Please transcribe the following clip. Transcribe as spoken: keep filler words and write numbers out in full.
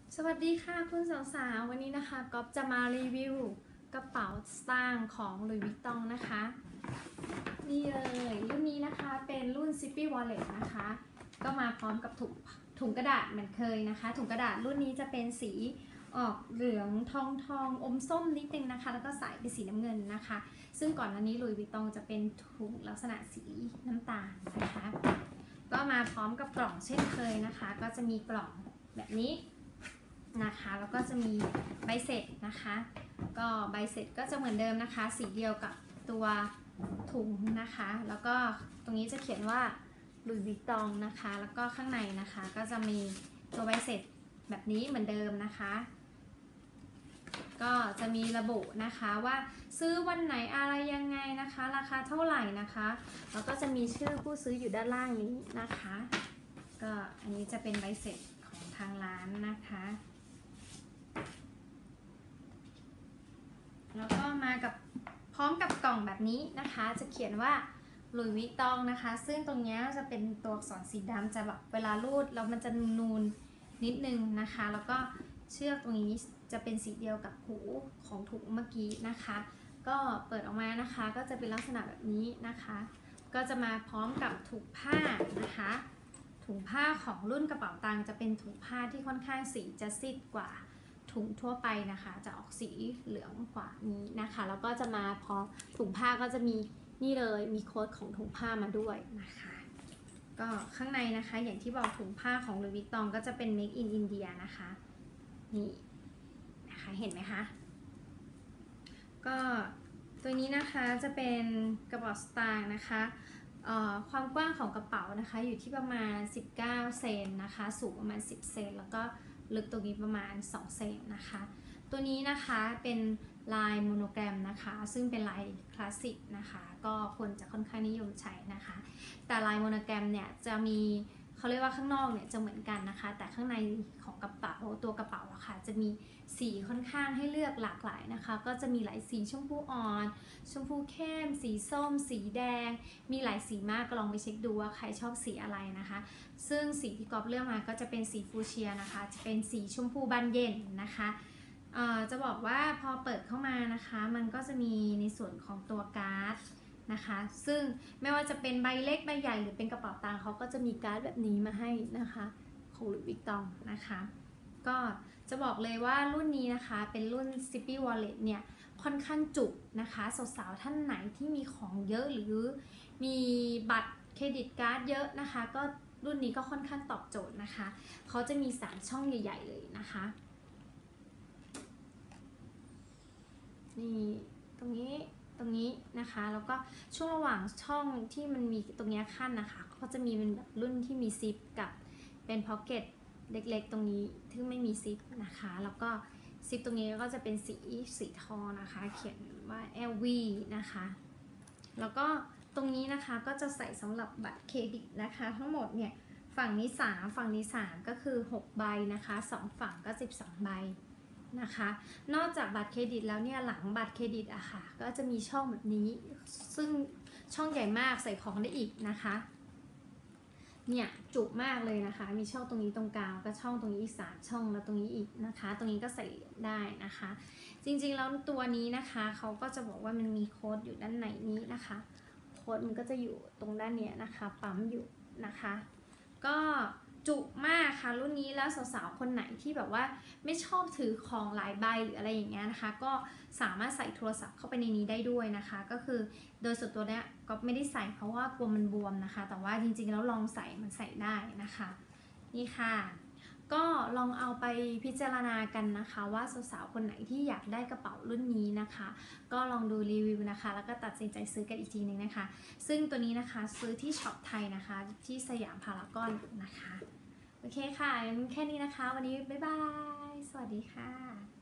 สวัสดีค่ะคุณสาวๆวันนี้นะคะก๊อฟจะมารีวิวกระเป๋าสตางค์ของหลุยส์วิตตองนะคะนี่เลยรุ่นนี้นะคะเป็นรุ่น Zippy Wallet นะคะก็มาพร้อมกับถุงถุงกระดาษเหมือนเคยนะคะถุงกระดาษรุ่นนี้จะเป็นสีออกเหลืองทองทองอมส้มนิดนึงนะคะแล้วก็สายเป็นสีน้ำเงินนะคะซึ่งก่อนหน้านี้หลุยส์วิตตองจะเป็นถุงลักษณะสีน้ำตาลนะคะก็มาพร้อมกับกล่องเช่นเคยนะคะก็จะมีกล่องแบบนี้นะคะแล้วก็จะมีใบเสร็จนะคะก็ใบเสร็จก็จะเหมือนเดิมนะคะสีเดียวกับตัวถุงนะคะแล้วก็ตรงนี้จะเขียนว่าหลุยส์วิตตองนะคะแล้วก็ข้างในนะคะก็จะมีตัวใบเสร็จแบบนี้เหมือนเดิมนะคะก็จะมีระบุนะคะว่าซื้อวันไหนอะไรยังไงนะคะราคาเท่าไหร่นะคะแล้วก็จะมีชื่อผู้ซื้ออยู่ด้านล่างนี้นะคะก็อันนี้จะเป็นใบเสร็จของทางร้านนะคะแล้วก็มากับพร้อมกับกล่องแบบนี้นะคะจะเขียนว่าหลุยส์วิตตองนะคะซึ่งตรงนี้จะเป็นตัวอักษรสีดำจะแบบเวลารูดแล้วมันจะนูนนิดนึงนะคะแล้วก็เชือกตรงนี้จะเป็นสีเดียวกับหูของถุงเมื่อกี้นะคะก็เปิดออกมานะคะก็จะเป็นลักษณะแบบนี้นะคะก็จะมาพร้อมกับถุงผ้านะคะถุงผ้าของรุ่นกระเป๋าตังค์จะเป็นถุงผ้าที่ค่อนข้างสีจะซีดกว่าถุงทั่วไปนะคะจะออกสีเหลืองกว่านี้นะคะแล้วก็จะมาพร้อมถุงผ้าก็จะมีนี่เลยมีโค้ดของถุงผ้ามาด้วยนะคะก็ข้างในนะคะอย่างที่บอกถุงผ้าของหลุยส์วิตตองก็จะเป็น Make in India นะคะนี่นะคะเห็นไหมคะก็ตัวนี้นะคะจะเป็นกระเป๋าสตางค์นะคะความกว้างของกระเป๋านะคะอยู่ที่ประมาณสิบเก้าเซนนะคะสูงประมาณสิบเซนแล้วก็ลึกตรงนี้ประมาณสองเซนนะคะตัวนี้นะคะเป็นลายโมโนแกรมนะคะซึ่งเป็นลายคลาสสิกนะคะก็คนจะค่อนข้างนิยมใช้นะคะแต่ลายโมโนแกรมเนี่ยจะมีเขาเรียกว่าข้างนอกเนี่ยจะเหมือนกันนะคะแต่ข้างในของกระเป๋าตัวกระเป๋าอะค่ะจะมีสีค่อนข้างให้เลือกหลากหลายนะคะก็จะมีหลายสีชมพูอ่อนชมพูเข้มสีส้มสีแดงมีหลายสีมากก็ลองไปเช็คดูว่าใครชอบสีอะไรนะคะซึ่งสีที่กอบเลือกมาก็จะเป็นสีฟูเชียนะคะจะเป็นสีชมพูบานเย็นนะคะจะบอกว่าพอเปิดเข้ามานะคะมันก็จะมีในส่วนของตัวการ์ดนะคะซึ่งไม่ว่าจะเป็นใบเล็กใบใหญ่หรือเป็นกระเป๋าตังค์เขาก็จะมีการ์ดแบบนี้มาให้นะคะของหลุยส์วิตตองนะคะก็จะบอกเลยว่ารุ่นนี้นะคะเป็นรุ่น Zippy Wallet เนี่ยค่อนข้างจุนะคะสาวๆท่านไหนที่มีของเยอะหรือมีบัตรเครดิตการ์ดเยอะนะคะก็รุ่นนี้ก็ค่อนข้างตอบโจทย์นะคะเขาจะมีสามช่องใหญ่ๆเลยนะคะนี่ตรงนี้ตรงนี้นะคะแล้วก็ช่วงระหว่างช่องที่มันมีตรงนี้ขั้นนะคะก็จะมีเป็นแบบรุ่นที่มีซิปกับเป็นพ็อกเก็ตเล็กๆตรงนี้ที่ไม่มีซิปนะคะแล้วก็ซิปตรงนี้ก็จะเป็นสีสีทองนะคะเขียนว่า แอล วี นะคะแล้วก็ตรงนี้นะคะก็จะใส่สำหรับบัตรเครดิตนะคะทั้งหมดเนี่ยฝั่งนี้สามฝั่งนี้สามก็คือหกใบนะคะสองฝั่งก็สิบสองใบนะคะนอกจากบัตรเครดิตแล้วเนี่ยหลังบัตรเครดิตอะค่ะก็จะมีช่องแบบนี้ซึ่งช่องใหญ่มากใส่ของได้อีกนะคะเนี่ยจุมากเลยนะคะมีช่องตรงนี้ตรงกลางก็ช่องตรงนี้อีกสามช่องแล้วตรงนี้อีกนะคะตรงนี้ก็ใส่ได้นะคะจริงๆแล้วตัวนี้นะคะเขาก็จะบอกว่ามันมีโค้ดอยู่ด้านในนี้นะคะโค้ดมันก็จะอยู่ตรงด้านเนี้ยนะคะปั๊มอยู่นะคะก็จุมากค่ะรุ่นนี้แล้วสาวๆคนไหนที่แบบว่าไม่ชอบถือของหลายใบหรืออะไรอย่างเงี้ยนะคะก็สามารถใส่โทรศัพท์เข้าไปในนี้ได้ด้วยนะคะก็คือโดยส่วนตัวเนี้ยก็ไม่ได้ใส่เพราะว่ากลัวมันบวมนะคะแต่ว่าจริงๆแล้วลองใส่มันใส่ได้นะคะนี่ค่ะก็ลองเอาไปพิจารณากันนะคะว่าสาวๆคนไหนที่อยากได้กระเป๋ารุ่นนี้นะคะก็ลองดูรีวิวนะคะแล้วก็ตัดสินใจซื้อกันอีกทีนึงนะคะซึ่งตัวนี้นะคะซื้อที่ช็อปไทยนะคะที่สยามพารากอนนะคะโอเคค่ะแค่นี้นะคะวันนี้บ๊ายบายสวัสดีค่ะ